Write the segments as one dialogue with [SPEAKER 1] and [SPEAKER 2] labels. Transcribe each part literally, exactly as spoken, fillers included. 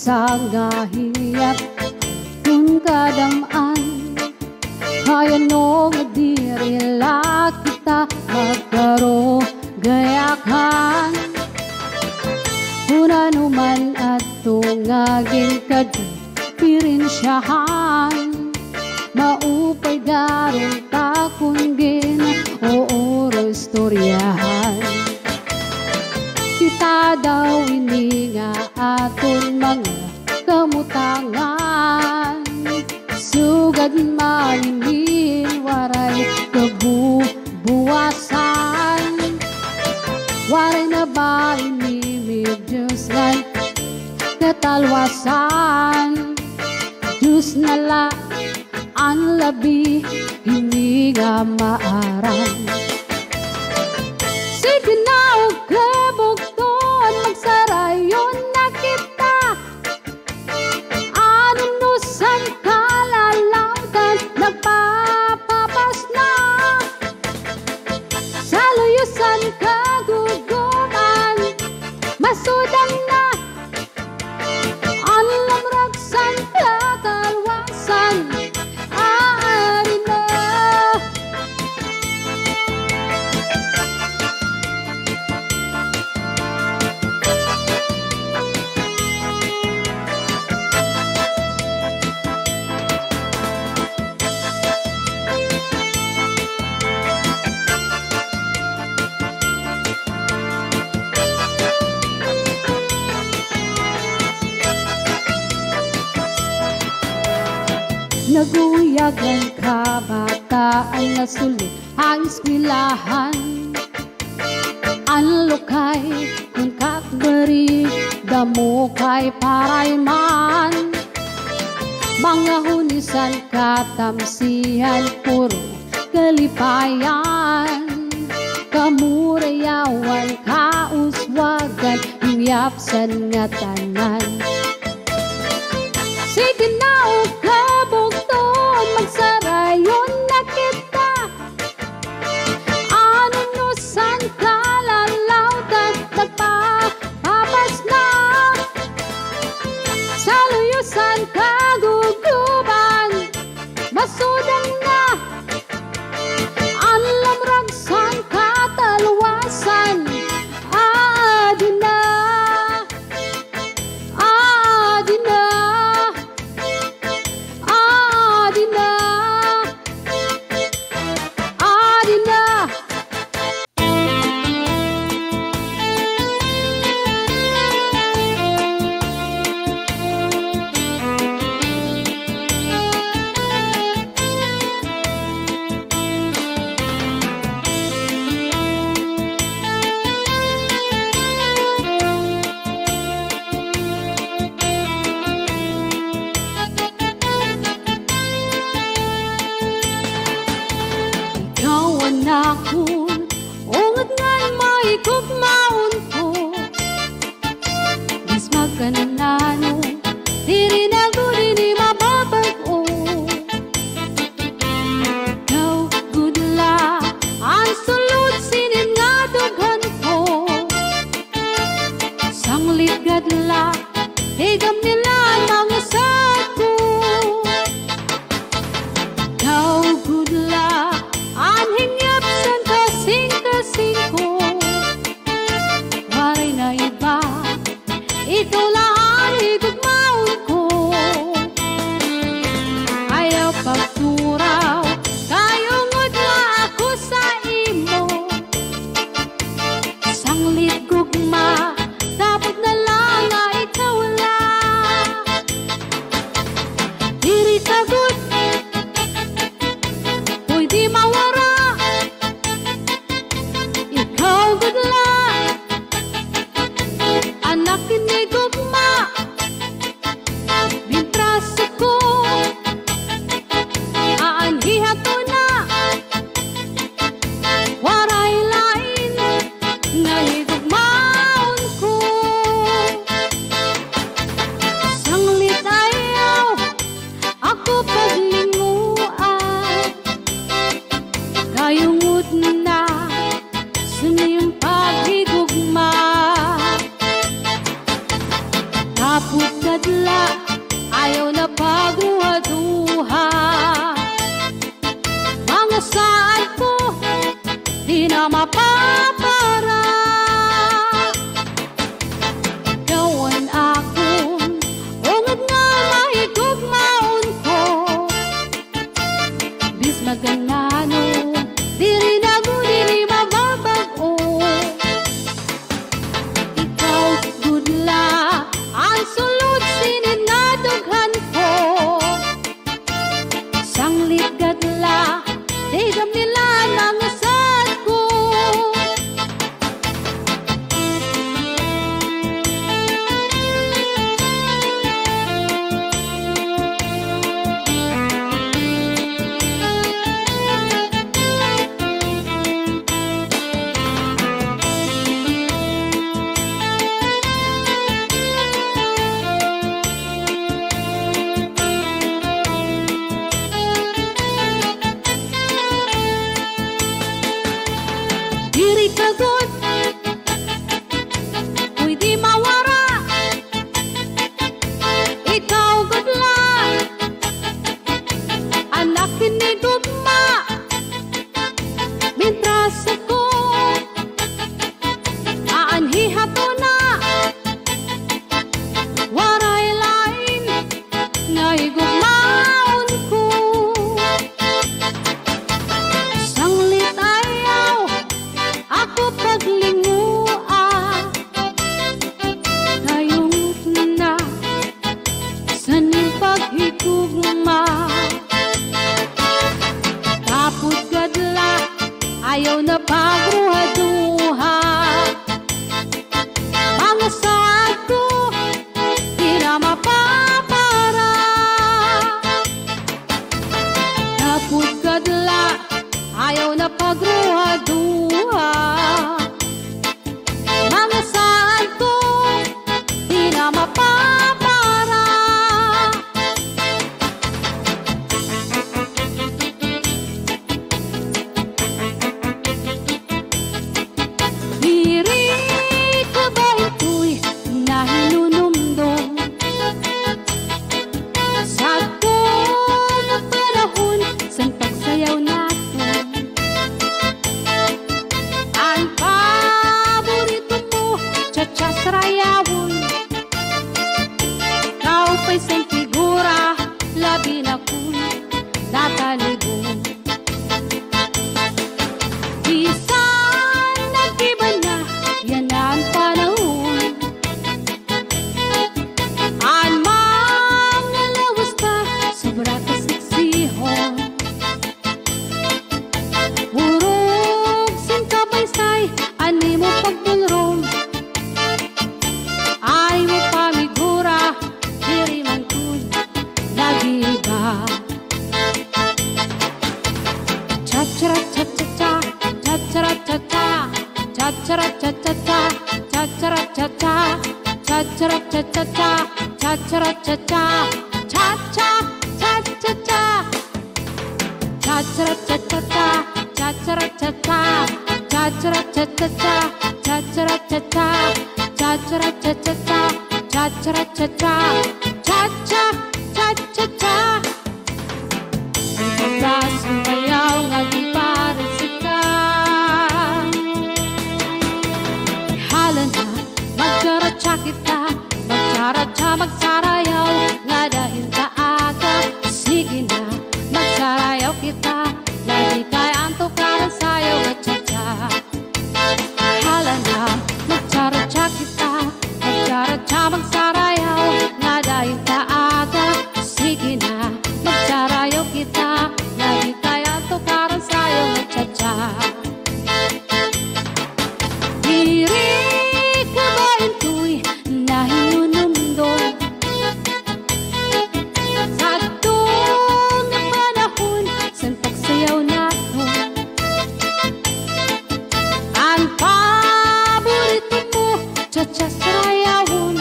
[SPEAKER 1] sa ngahiyat kung kadamaan kaya no madirila kita magkaro gayakan una numan at tungagin kadipirinsyahan maupay darong takunggin o oro istoryahan kita daw ini nga aton mga kamutangan sugad manimin waray kabubuwasan waray na ba inimig Diyos ngan katalwasan Diyos nala ang labi hindi nga maaram sige na o kabugton magsarayon na kita anunusan kalalangkan nagpapapas na sa luyusan kaguguman masudang na ang lamraksan katalwasan aari na naguyagan kabataan na sulit ang eskwelahan ang lukay kung kakbari damo kay parayman mga hunisan katamsihan puro kalipayan kamurayawan kauswagan hiyapsan nga tanan sige na o kabugton magsarayon na kita anunusan kalalautan nagpapapas na sa luyusan kaguguban masudang na ang lamragsan katalwasan adi na adi na adi na adi na ikaw anakon ungad ngan maikugmaon ko bis magkananano diri na gudi ni mababag-o ikaw gudla ang sulod sinin nga dughan ko sanglit gadla higam nila ang mga sako ikaw gudla anhing yapsan kasing-kasing ko waray na iba ikaw lang higugmaon ko ayaw pagturaw kayungod na ako sa imo sanglit gugma dapat na lang nga ikaw lang duha, mga saan ko di na mapapara. Diri ko ba ito'y nahinunumdum sa doon na panahon sa pagsayaw natin? Ang paborito mo, cha-cha sarayawon, kau pa'y sang figura, labi na kung natalibong. Bisan nag-iba na, yan ang panahon. Ang mga lawas ka, sobra kasiksihon. Urog sin kabaysay, ani mo pagdulrong. Ay mo pamigura, diri man kun nag-iba. Cha-cha-ra-cha-cha-cha, cha-cha-ra-cha-cha, cha-cha-ra-cha-cha-cha, cha-cha-ra-cha-cha, cha-cha-ra-cha-cha-cha, cha-cha-ra-cha-cha, cha-cha, cha-cha-cha, cha-cha-ra-cha-cha-cha, cha-cha-ra-cha-cha, cha-cha-ra-cha-cha-cha, cha-cha-ra-cha-cha, cha-cha-ra-cha-cha-cha, cha-cha-ra-cha-cha, cha-cha, cha-cha-cha. Sa sumayaw nga di parisika, hala na magcharatsa kita, magcharatsa magsarayaw nga dahil kaaga. Sige na magsarayaw kita, lagi kay antukaran sayaw nga cha-cha. Hala na magcharatsa kita, magcharatsa magsarayaw nga dahil kaaga. Sige na magsarayaw kita, lagi kay antukaran sayaw nga cha-cha. Diri ka ba ito'y nahinunumdum sa doon na panahon sa pagsayaw natin? Ang paborito mo, cha-cha sarayawon,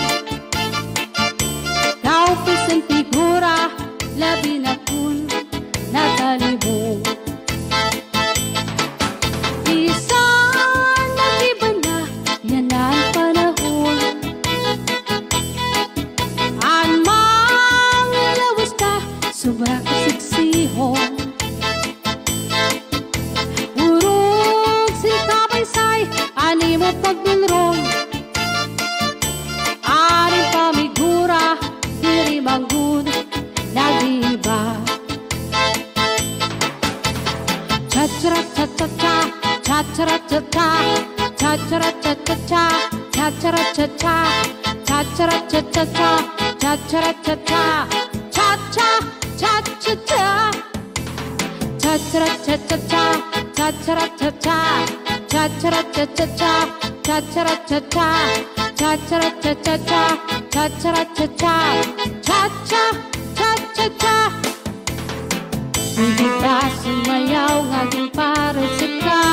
[SPEAKER 1] kau pa'y sang figura, labi na kun natalibong. Bisan nag-iba na, yan ang panahon. Ang mga lawas ka, sobra kasiksihon. Urog sin kabaysay, ani mo pagdulrong. Aring pamigura, diri manggun nag-iba. Cha-cha-ra-cha-cha-cha, cha-cha-ra-cha-cha, cha-cha-ra-cha-cha-cha, cha-cha-ra-cha-cha, cha-cha-ra-cha-cha-cha, cha-cha-ra-cha-cha, cha-cha, cha-cha-cha, cha-cha-ra-cha-cha-cha, cha-cha-ra-cha-cha, cha-cha-ra-cha-cha-cha, cha-cha-ra-cha-cha, cha-cha-ra-cha-cha-cha, cha-cha-ra-cha-cha, cha-cha, cha-cha-cha. Hindi ka sumayaw nga di parisika,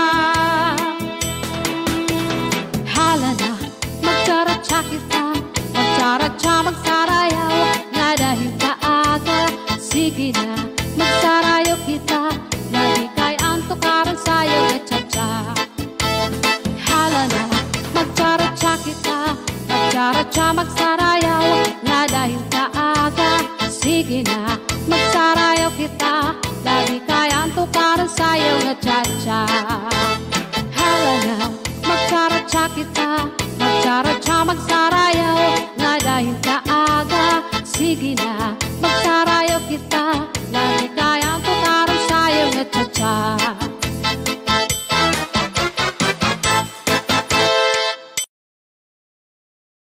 [SPEAKER 1] hala na magcharatsa kita, magcharatsa magsarayaw nga dahil kaaga. Sige na magsarayaw kita, lagi kay antukaran sayaw nga cha-cha. Hala na magcharatsa kita, magcharatsa magsarayaw nga dahil kaaga. Sige na magsarayaw kita, lagi kay antukaran sayaw nga cha-cha. Hala na magcharatsa kita, magcharatsa magsarayaw nga dahil kaaga. Sige na